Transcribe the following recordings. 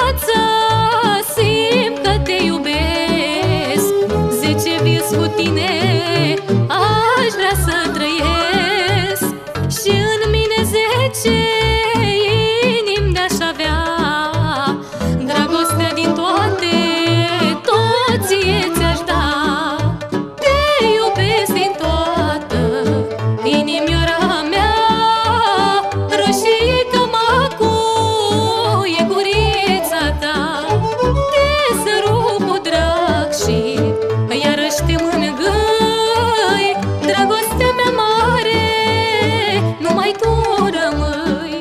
viața, simt că te iubesc. 10 vieți cu tine aș vrea să trăiesc, și în mine 10 inimi de-aș avea. Dragostea din toate, tot ție ți-aș da. Te iubesc din toată inimioara mea, roșii ca macul e gurița ta. Te sărut cu drag și iarăși te mângâi. Dragostea mea mare, numai tu rămâi.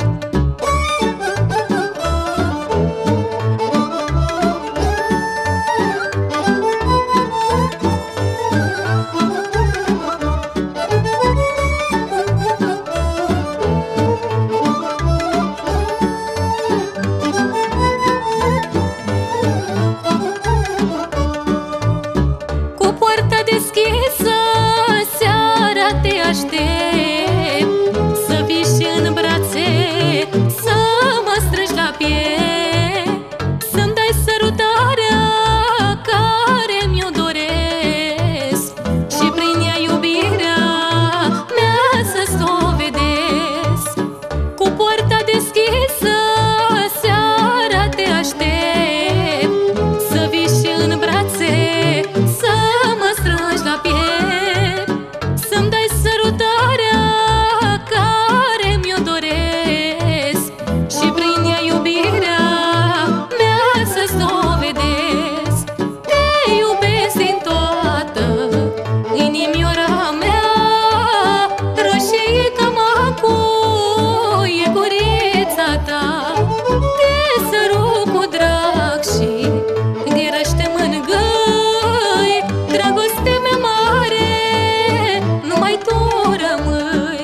Cu poarta deschisă seara te aștept, să vii și în brațe, să mă strângi la piept, să-mi dai sărutarea care mi-o doresc, și prin ea iubirea mea să-ți dovedesc. Cu poarta deschisă seara te aștept, să vii și în brațe, să mă strângi la piept, să-mi dai sărutarea care mi-o doresc, și prin ea iubirea mea să-ți dovedesc. Te iubesc din toată inimioara mea, roșie ca macul e gurița ta. Te sărut cu drag și iarăși te mângâi. Dragostea mea mare, numai tu rămâi.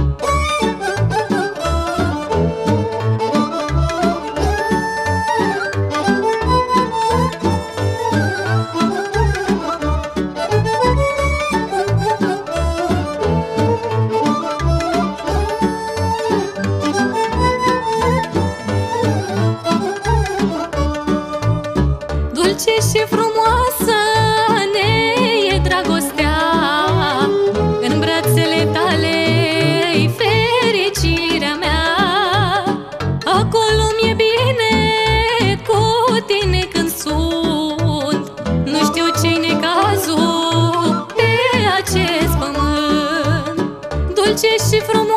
Dulce și frumoasă ne e dragostea, în brațele tale-i fericirea mea. Acolo mi-e bine cu tine când sunt, nu știu ce-i necazul pe acest pământ. Dulce și frumoasă